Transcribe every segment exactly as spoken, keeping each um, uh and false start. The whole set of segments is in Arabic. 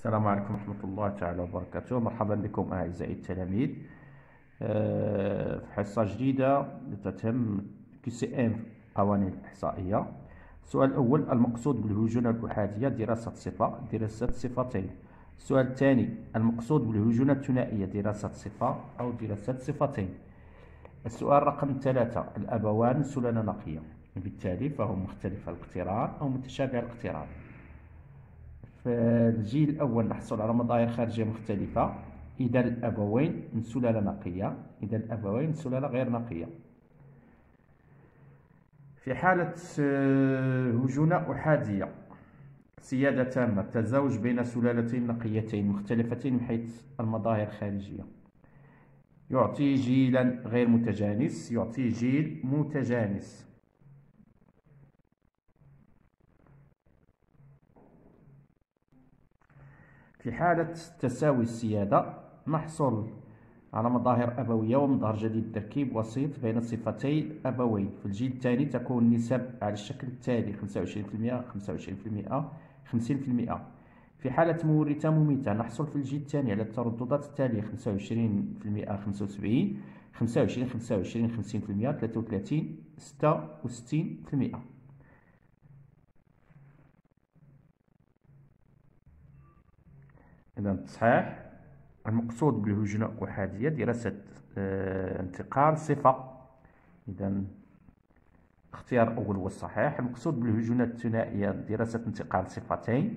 السلام عليكم ورحمة الله تعالى وبركاته. مرحبا بكم أعزائي التلاميذ آه، في حصة جديدة تتم كي سي ام قوانين الإحصائية. السؤال الأول: المقصود بالهجونة الأحادية دراسة صفة دراسة صفتين. السؤال الثاني: المقصود بالهجونة الثنائية دراسة صفة أو دراسة صفتين. السؤال رقم ثلاثة: الأبوان سلالة نقية، بالتالي فهم مختلف الاقتران أو متشابه الاقتران. في الجيل الأول نحصل على مظاهر خارجية مختلفة إذا الأبوين من سلالة نقية، إذا الأبوين من سلالة غير نقية. في حالة هجونة أحادية سيادة تامة، تزاوج بين سلالتين نقيتين مختلفتين من حيث المظاهر الخارجية، يعطي جيلا غير متجانس، يعطي جيل متجانس. في حالة تساوي السيادة نحصل على مظاهر أبوية ومظهر جديد تركيب وسيط بين صفتي أبوين. في الجيل الثاني تكون النسب على الشكل التالي: خمسة وعشرين بالمئة خمسة وعشرين بالمئة خمسين بالمئة. في حالة مورثة مميتة نحصل في الجيل الثاني على الترددات التالية: خمسة وعشرين بالمئة خمسة وسبعين، خمسة وعشرين خمسة وعشرين خمسين بالمئة ثلاثة وثلاثين ستة وستين بالمئة. إذا التصحيح: المقصود بالهجونة الأحادية دراسة اه انتقال صفة. إذا اختيار الأول هو الصحيح. المقصود بالهجونة الثنائية دراسة انتقال صفتين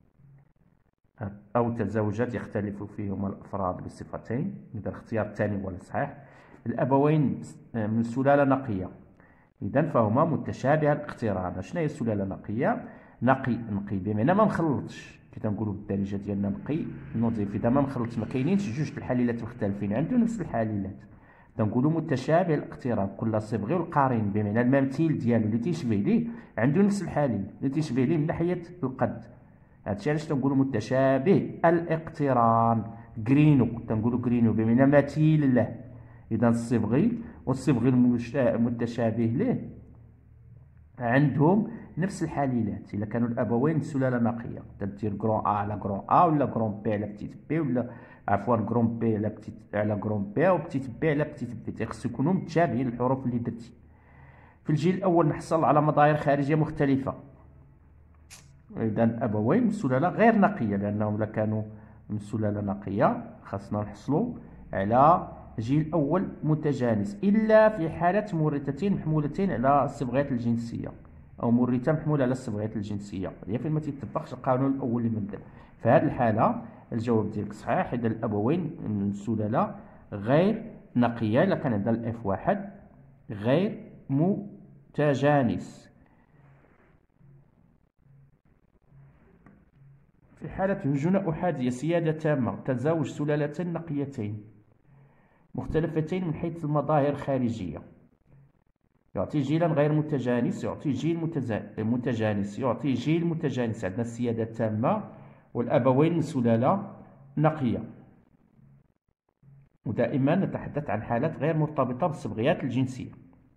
أو تزاوجات يختلف فيهما الأفراد بصفتين. إذا الاختيار الثاني هو الصحيح. الأبوين من سلالة نقية، إذا فهما متشابه الاقتران. شنو هي السلالة النقية؟ نقي نقي بمعنى ما مخلطش، كي تنقولوا بالدارجه ديالنا نقي نظيف، اذا ما مخلط، ما كاينينش جوج الحليلات مختلفين عنده نفس الحليلات. تنقولوا متشابه الاقتران، كل صبغي والقارين بمعنى الممثيل ديالو اللي تيشبه ليه عنده نفس الحليل اللي تيشبه ليه من ناحيه القد. هادشي علاش تنقولوا متشابه الاقتران. غرينو تنقولوا غرينو بمعنى مثيل له. اذا الصبغي والصبغي المتشابه له عندهم نفس الحليلات. الا كانوا الابوين سلاله نقيه تدير كرون ا على كرون ا ولا كرون بي على بتيت بي، ولا عفوا كرون بي على بتيت على كرون بي او بتيت بي على بتيت بي، تيخصو يكونوا متشابهين الحروف اللي درتي. في الجيل الاول نحصل على مظاهر خارجيه مختلفه، اذا الابوين من سلاله غير نقيه، لانهم الا كانوا من سلاله نقيه خاصنا نحصلوا على جيل اول متجانس، الا في حاله مورثتين محمولتين على الصبغات الجنسيه او مورثه محموله على الصبغات الجنسيه، هي فين ما تيتطبقش القانون الاول اللي مبدا. في هذه الحاله الجواب ديالك صحيح، اذا الابوين من سلاله غير نقيه، الا كان عندنا الاف واحد غير متجانس. في حالة هجونة أحادية سيادة تامة، تزاوج سلالتين نقيتين مختلفتين من حيث المظاهر الخارجية، يعطي جيلا غير متجانس، يعطي جيل متجانس، يعطي جيل متجانس. عندنا السيادة التامة والأبوين من سلالة نقية، ودائما نتحدث عن حالات غير مرتبطة بالصبغيات الجنسية.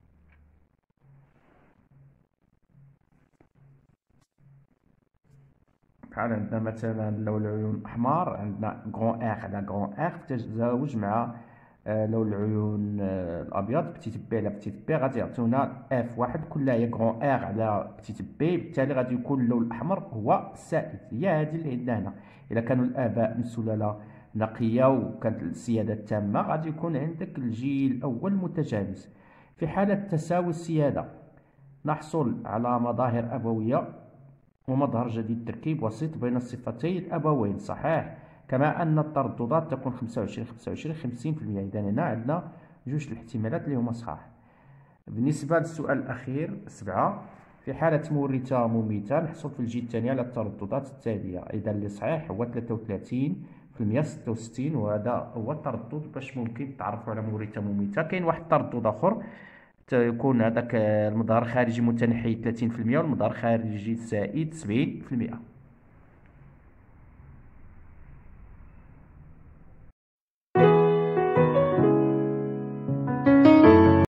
بحال عندنا مثلا لون العيون أحمر، عندنا كغون اغ على كغون اغ تتزاوج مع لون العيون الابيض بتيت بي على بتيت بي، غادي يعطيونا اف واحد كلها هي كغون اغ على بتيت بي، بالتالي غادي يكون اللون الاحمر هو السائد. هي هذه اللي عندنا هنا. الا كانوا الاباء من سلاله نقيه وكانت السياده التامه غادي يكون عندك الجيل الاول متجانس. في حاله تساوي السياده نحصل على مظاهر ابويه ومظهر جديد تركيب وسيط بين الصفتي الابوين، صحيح. كما ان الترددات تكون خمسة وعشرين خمسة وعشرين خمسين بالمئة. اذا هنا عندنا جوج الاحتمالات اللي هما صحاح. بالنسبه للسؤال الاخير سبعة: في حاله مورثه مميته نحصل في الجيل الثاني على الترددات التاليه. اذا اللي صحيح هو ثلاثة وثلاثين بالمئة ستة وستين، وهذا هو التردد باش ممكن تعرفوا على مورثه مميته. كاين واحد التردد اخر يكون هذاك المظهر الخارجي متنحي ثلاثين بالمئة والمظهر الخارجي السائد سبعين بالمئة.